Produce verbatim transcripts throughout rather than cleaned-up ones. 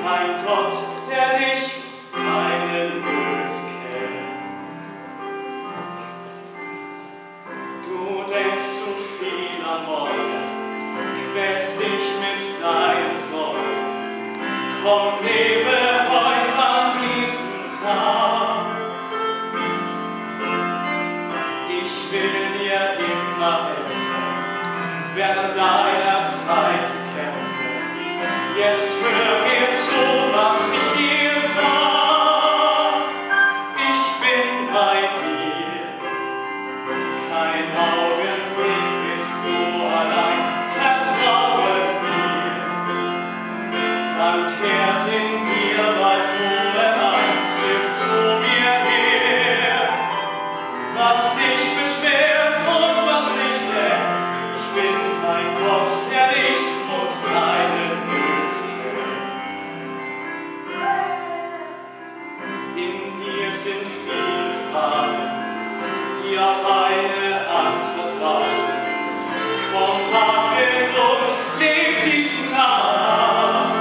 ein Gott, der dich und deine Not kennt. Du denkst zu viel am Morgen, quälst dich mit deinen Sorgen. Komm, lebe heute an diesem Tag. Ich will dir immer helfen, werde an deiner Seite kämpfen. Jetzt hör mir zu, was ich dir sag. Ich bin bei dir, kein Augenblick bist du allein. Vertraue mir, dann kehrt in dir bald Ruhe ein. Hilf zu mir her, was dich beschwert und was dich lähmt. Ich bin ein Gott, der dich und deine Not kennt. In dir sind viele Fragen, die auf eine Antwort warten. Komm, hab Geduld, leb diesen Tag.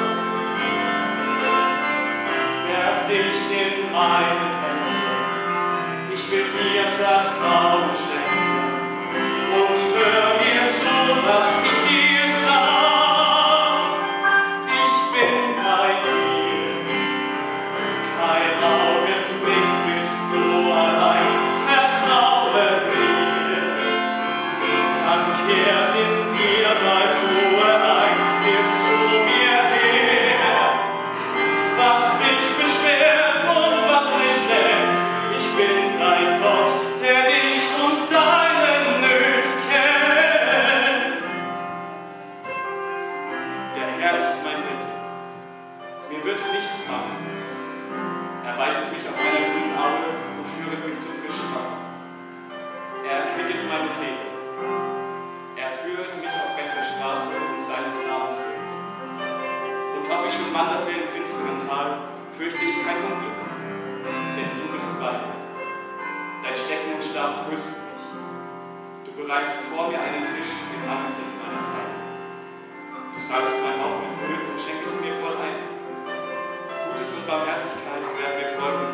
Berg dich in meine Hände, ich will dir Vertrauen schenken. Und hör mir zu, was ich dir sag. Ich bin bei dir, kein Augenblick bist du allein. Vertraue mir, dann kehrt in dir bald Ruhe ein. Hilf zu mir her, was dich beschwert und was dich lähmt. Ich bin ein Gott, der dich und deine Not kennt. Der Herr ist mein Ritter, mir wird nichts machen. Er weidet mich auf einer grünen Aue und führet mich zu frischem Wasser. Er erquicket meine Seele. Er führt mich auf rechter Straße um seines Namens willen. Und ob ich schon wanderte im finsteren Tal, fürchte ich kein Unglück, denn du bist bei mir. Dein Stecken und Stab trösten mich. Du bereitest vor mir einen Tisch im Angesicht meiner Feinde. Du salbest mein Haupt mit Öl und schenkest mir voll ein. Gutes und Barmherzigkeit werden mir folgen